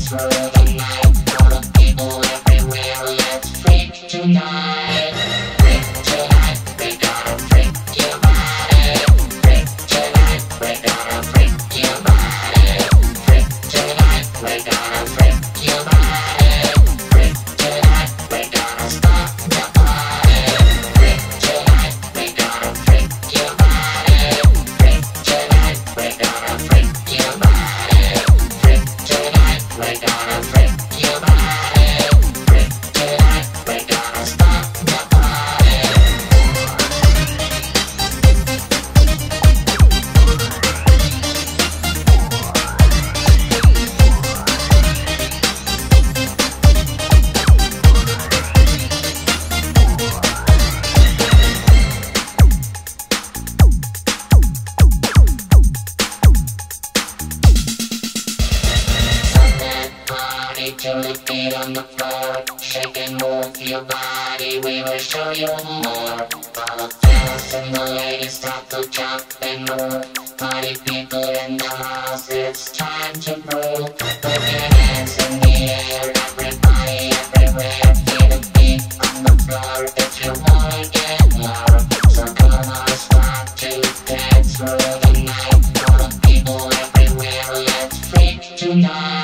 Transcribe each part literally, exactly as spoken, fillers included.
To the beat on the floor, shake and move your body, we will show you more. All the fellas and the ladies start to jump and move. Party people in the house, it's time to move. Put your hands in the air, everybody, everywhere. Feel the beat on the floor if you wanna get more. So come on, start to dance through the night. All the people everywhere, let's freak tonight.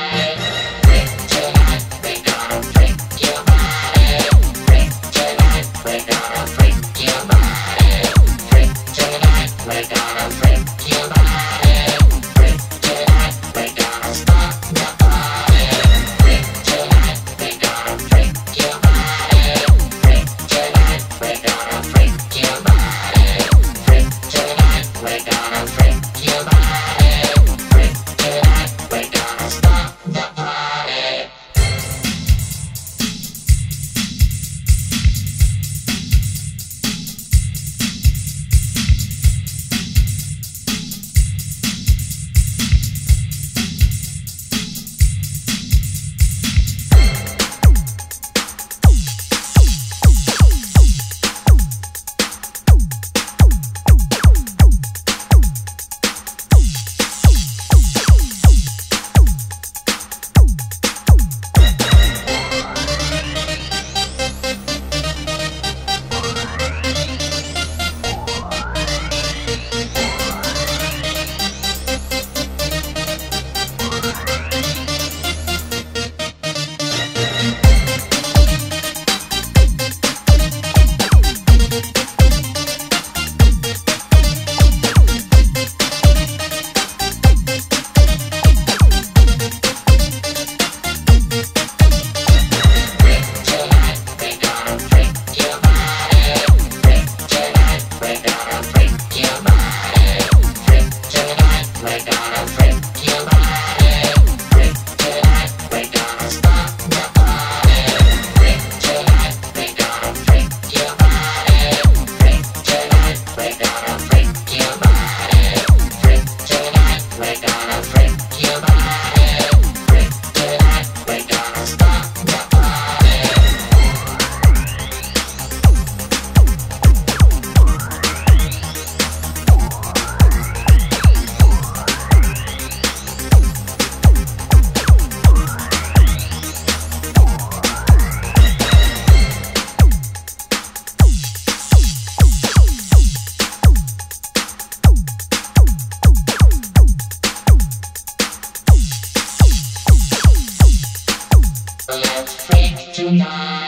Let's freak tonight.